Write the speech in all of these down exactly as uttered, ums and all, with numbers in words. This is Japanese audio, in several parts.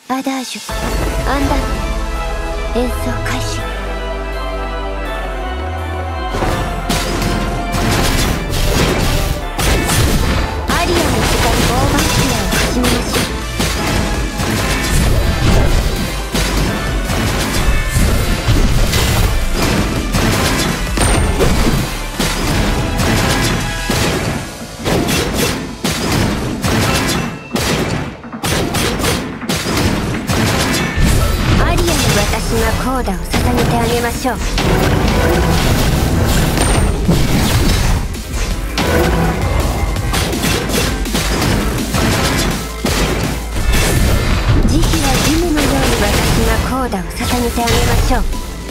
アダージュアンダンテ演奏開始。アリアの時間オーバースペアを始めましょう。私がコーダを捧げてあげましょう。慈悲は義務のように私がコーダを捧げてあげましょう。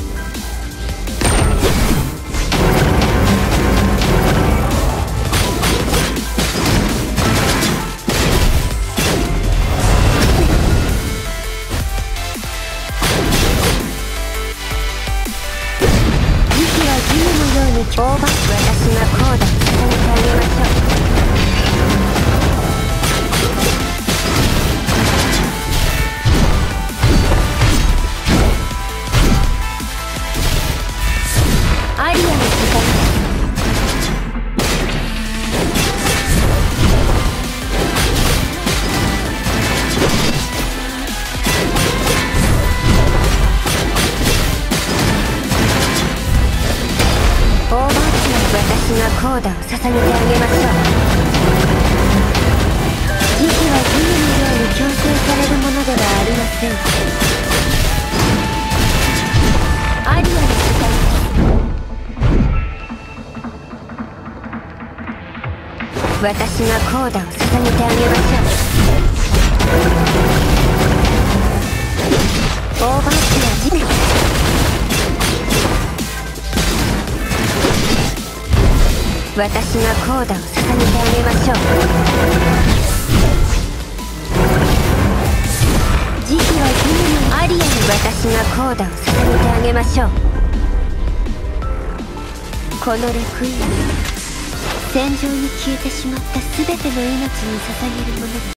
オーバー私がコーダを捧げてあげましょう。アリアの時間です。私がコーダを捧げてあげましょう。慈悲は義務のように強制されるものではありません。アリアの時間です。私がコーダを捧げてあげましょう。オーバースは地面。私がコーダを捧げてあげましょう。慈悲は義務のアリアに私がコーダを捧げてあげましょう。このレクイエム戦場に消えてしまった全ての命に捧げるものです。